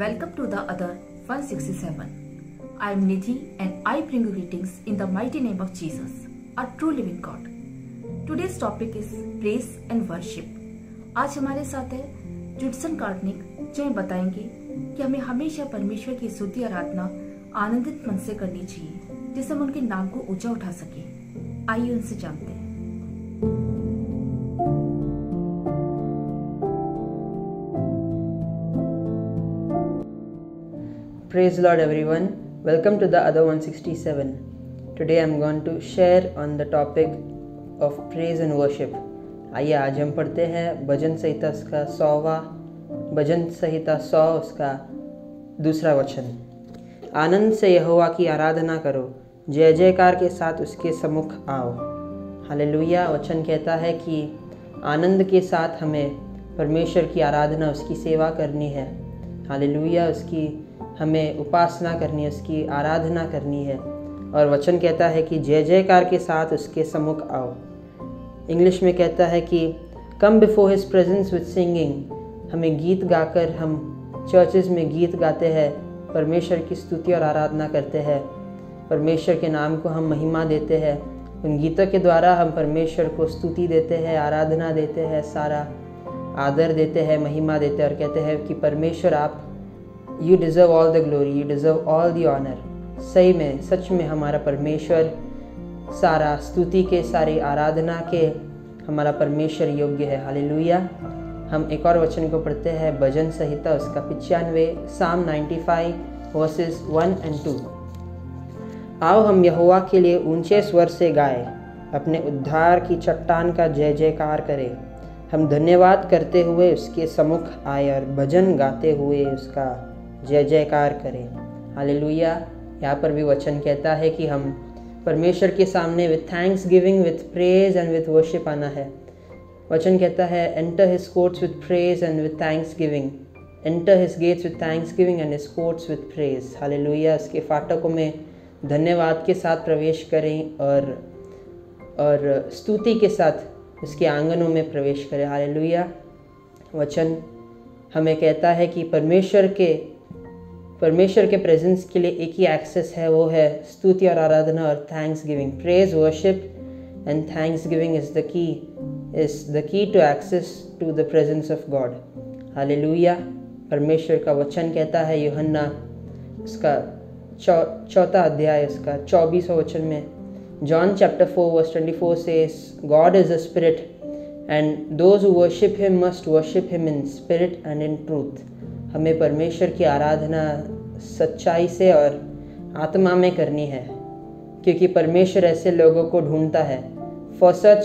Welcome to the other 167. I am Nidhi and I bring you greetings in the mighty name of Jesus, a true living God. Today's topic is praise and worship. आज हमारे साथ है जुडसन कार्डनिक, जो हमें बताएंगे कि हमें हमेशा परमेश्वर की स्तुति आराधना आनंदित मन से करनी चाहिए, जिससे हम उनके नाम को ऊंचा उठा सके। आइए उनसे जानते हैं। Praise the Lord everyone. Welcome to the other 167. Today I am going to share on the topic of praise and worship. आइए आज हम पढ़ते हैं भजन संहिता उसका 100वां भजन संहिता 100 उसका दूसरा वचन। आनंद से यहोवा की आराधना करो, जय जयकार के साथ उसके सम्मुख आओ। हालेलुया। वचन कहता है कि आनंद के साथ हमें परमेश्वर की आराधना, उसकी सेवा करनी है। हालेलुया। उसकी हमें उपासना करनी है, उसकी आराधना करनी है। और वचन कहता है कि जय जयकार के साथ उसके सम्मुख आओ। इंग्लिश में कहता है कि come before his presence with singing. हमें गीत गाकर, हम चर्चेस में गीत गाते हैं, परमेश्वर की स्तुति और आराधना करते हैं, परमेश्वर के नाम को हम महिमा देते हैं। उन गीतों के द्वारा हम परमेश्वर को स्तुति देते हैं, आराधना देते हैं, सारा आदर देते हैं, महिमा देते हैं और कहते हैं कि परमेश्वर आप you deserve all the glory, you deserve all the honour. सही में, सच में हमारा परमेश्वर सारा स्तुति के, सारी आराधना के हमारा परमेश्वर योग्य है। हालेलुया। हम एक और वचन को पढ़ते हैं भजन संहिता उसका 95 Psalm 95 verses 1 and 2। आओ हम यहोवा के लिए ऊंचे स्वर से गाएं, अपने उद्धार की चट्टान का जय जयकार करें। हम धन्यवाद करते हुए उसके सम्मुख आए और भजन गाते हुए उसका जय जयकार करें। हालेलुया। यहाँ पर भी वचन कहता है कि हम परमेश्वर के सामने with thanksgiving, with praise and with worship आना है। वचन कहता है enter his courts with praise and with thanksgiving, enter his gates with thanksgiving and his courts with praise. Hallelujah. उसके फाटकों में धन्यवाद के साथ प्रवेश करें और स्तुति के साथ उसके आंगनों में प्रवेश करें। हालेलुया। वचन हमें कहता है कि परमेश्वर के प्रेजेंस के लिए एक ही एक्सेस है, वो है स्तुति और आराधना और thanksgiving. Praise, worship and thanksgiving is the key to access to the presence of God. Hallelujah. परमेश्वर का वचन कहता है यूहन्ना उसका 4 अध्याय उसका 24वां वचन में, John chapter 4 verse 24 says, God is a spirit and those who worship him must worship him in spirit and in truth। हमें परमेश्वर की आराधना सच्चाई से और आत्मा में करनी है, क्योंकि परमेश्वर ऐसे लोगों को ढूंढता है। For such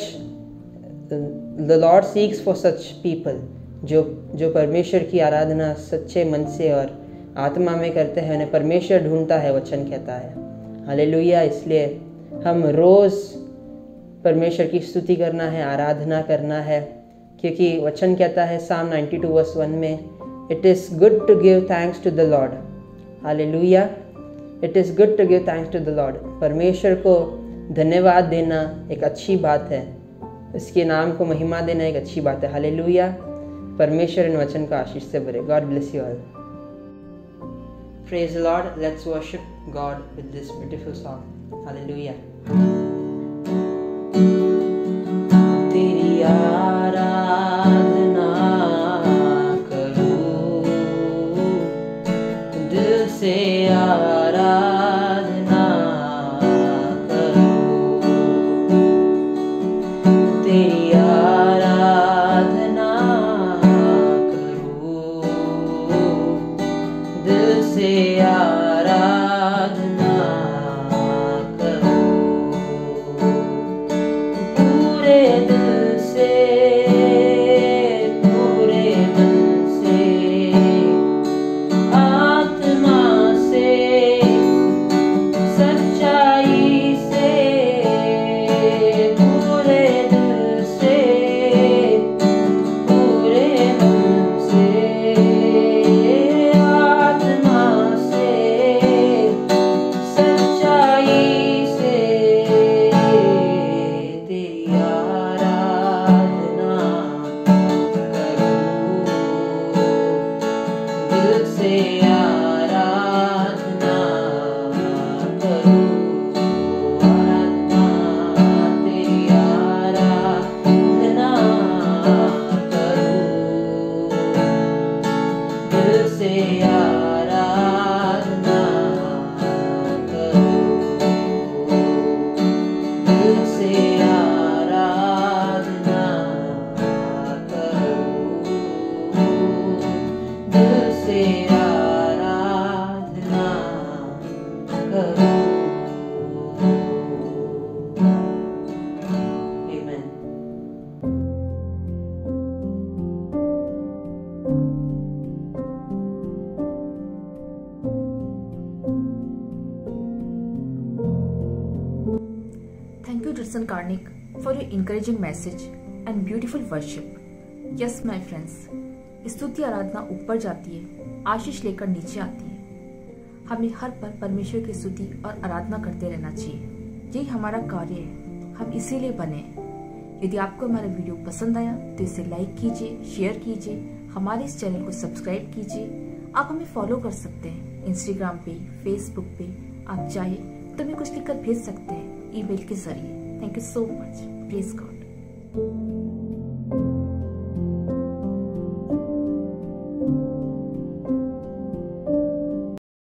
the Lord seeks for such people, जो परमेश्वर की आराधना सच्चे मन से और आत्मा में करते हैं, उन्हें परमेश्वर ढूंढता है, वचन कहता है। हालेलुया। इसलिए हम रोज़ परमेश्वर की स्तुति करना है, आराधना करना है, क्योंकि वचन कहता है Psalm 92 verse 1 में, It is good to give thanks to the Lord। Hallelujah. It is good to give thanks to the Lord। परमेश्वर को धन्यवाद देना एक अच्छी बात है, उसके नाम को महिमा देना एक अच्छी बात है। हालेलुया। परमेश्वर इन वचन को आशीष से भरे। God bless you all। Praise the Lord। Let's worship God with this beautiful song। Hallelujah। तेरी आराधना करूं, दिल से आराधना करूं, तेरी आराधना करूं, दिल से आराधना करूं। Pastor Karnik for your encouraging message and beautiful worship. Yes, my friends, स्तुति आराधना ऊपर जाती है, आशीष लेकर नीचे आती है। हमें हर पल परमेश्वर की स्तुति और आराधना करते रहना चाहिए। यही हमारा कार्य है, हम इसीलिए बने हैं। यदि आपको हमारा वीडियो पसंद आया तो इसे लाइक कीजिए, शेयर कीजिए, हमारे इस चैनल को सब्सक्राइब कीजिए। आप हमें फॉलो कर सकते हैं इंस्टाग्राम पे, फेसबुक पे। आप चाहे तो हमें कुछ लिखकर भेज सकते हैं ईमेल के जरिए। Thank you so much. Praise God.